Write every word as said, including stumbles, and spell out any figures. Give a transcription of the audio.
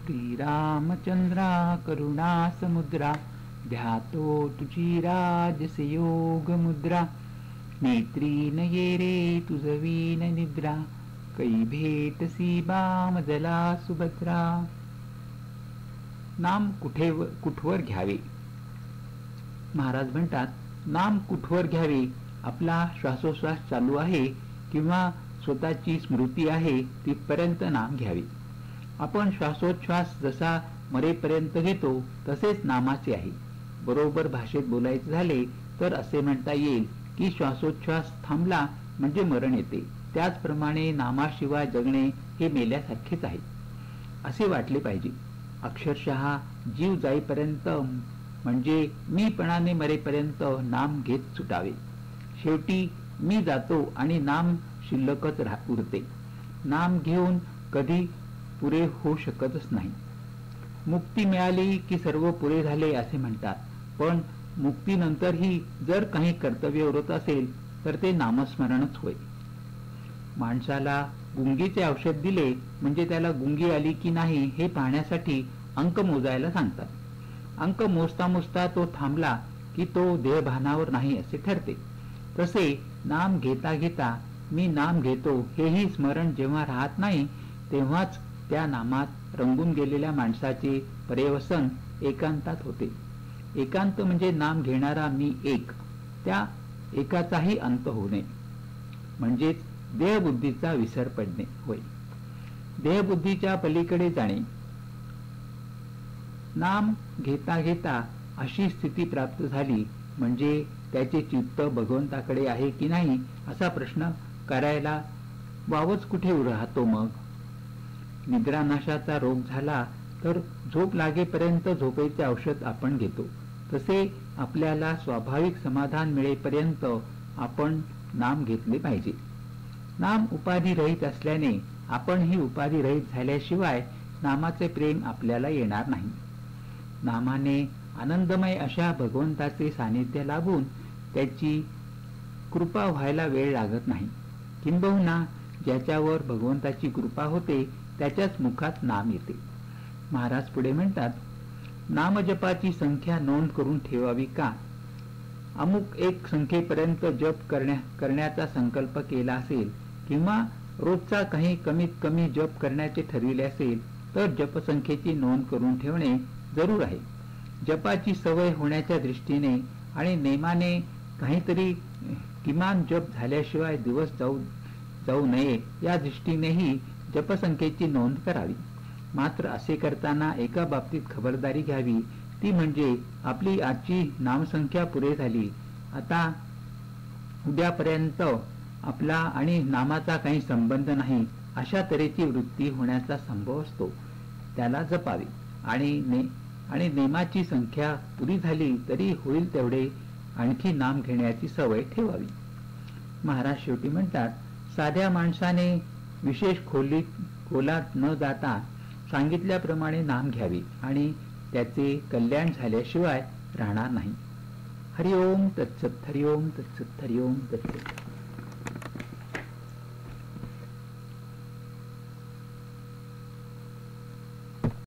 श्रीरामचंद्रा करुणा समुद्रा ध्यातो तुझी राजस योग मुद्रा नेत्री नये रे तुझवीन निद्रा कै भेटसी बामदला सुभद्रा. नाम कुठे कुठवर घ्यावे. महाराज म्हणतात नाम कुठवर घ्यावे. आपला श्वासोश्वास चालू आहे किंवा स्वतःची स्मृती आहे तिथपर्यंत नाम घ्यावे. आपण श्वासोच्छ्वास जसा मरेपर्यंत घेतो तसेच नामाचे आहे. बरोबर भाषेत बोलायचे झाले तर असे म्हणता येईल की श्वासोच्छ्वास थांबला म्हणजे मरण येते. त्याचप्रमाणे नामाशिवाय जगणे हे मेल्यासारखेच आहे असे वाटले पाहिजे. अक्षरशः जीव जाईपर्यंत म्हणजे मीपणाने मरेपर्यंत नाम घेत सुटावे. शेवटी मी जातो आणि नाम शिल्लकच उरते. नाम घेऊन कधी पुरे होऊ शकतच नाही. मुक्ती मिळाली की सर्व पुरे झाले असे म्हणतात. पण मुक्तीनंतरही जर काही कर्तव्य उरत असेल तर ते नामस्मरणच होय. माणसाला गुंगीचे औषध दिले म्हणजे त्याला गुंगी आली की नाही हे पाहण्यासाठी अंक मोजायला सांगतात. अंक मोजता मोजता तो थांबला की तो देहभानावर नाही असे ठरते. तसे नाम घेता घेता मी नाम घेतो हेही स्मरण जेव्हा राहत नाही तेव्हाच त्या नामात रंगून गेलेल्या माणसाचे पर्यवसन एकांतात होते. एकांत म्हणजे नाम घेणारा मी एक, त्या एकाचाही अंत होणे म्हणजेच देहबुद्धीचा विसर पडणे होय. देहबुद्धीच्या पलीकडे जाणे. नाम घेता घेता अशी स्थिती प्राप्त झाली म्हणजे त्याचे चित्त भगवंताकडे आहे की नाही असा प्रश्न करायला वावच कुठे राहतो. मग निद्रानाशाचा रोग झाला तर झोप लागेपर्यंत झोपेचे औषध आपण घेतो. तसे आपल्याला स्वाभाविक समाधान मिळेपर्यंत आपण नाम घेतले पाहिजे. नाम उपाधी रहित असल्याने आपण ही उपाधी रहित झाल्याशिवाय नामाचे प्रेम आपल्याला येणार नाही. नामाने आनंदमय अशा भगवंताचे सानिध्य लाभून त्याची कृपा व्हायला वेळ लागत नाही. किंबहुना ज्याच्यावर भगवंताची कृपा होते त्याच्याच मुखात नाम येते. महाराज पुढे म्हणतात नामजपाची संख्या नोंद करून ठेवावी का. अमुक एक संख्येपर्यंत जप करण्या करण्याचा संकल्प केला असेल किंवा रोजचा काही कमीत कमी जप करण्याचे ठरविले असेल तर जपसंख्येची नोंद करून ठेवणे जरूर आहे. जपाची सवय होण्याच्या दृष्टीने आणि नेमाने काहीतरी किमान जप झाल्याशिवाय दिवस जाऊ जाऊ नये या दृष्टीनेही जपसंख्येची नोंद करावी. मात्र असे करताना एका बाबतीत खबरदारी घ्यावी, ती म्हणजे आपली आजची नामसंख्या पुरे झाली, आता उद्यापर्यंत आपला आणि नामाचा काही संबंध नाही अशा तऱ्हेची वृत्ती होण्याचा संभव असतो. त्याला जपावे आणि ने आणि नेमाची संख्या पुरी झाली तरी होईल तेवढे आणखी नाम घेण्याची सवय ठेवावी. महाराज शेवटी म्हणतात साध्या माणसाने विशेष खोलीत खोलात न जाता सांगितल्याप्रमाणे नाम घ्यावे आणि त्याचे कल्याण झाल्याशिवाय राहणार नाही. हरिओम तत्सत. हरिओम तत्सत. हरिओम तत्सत.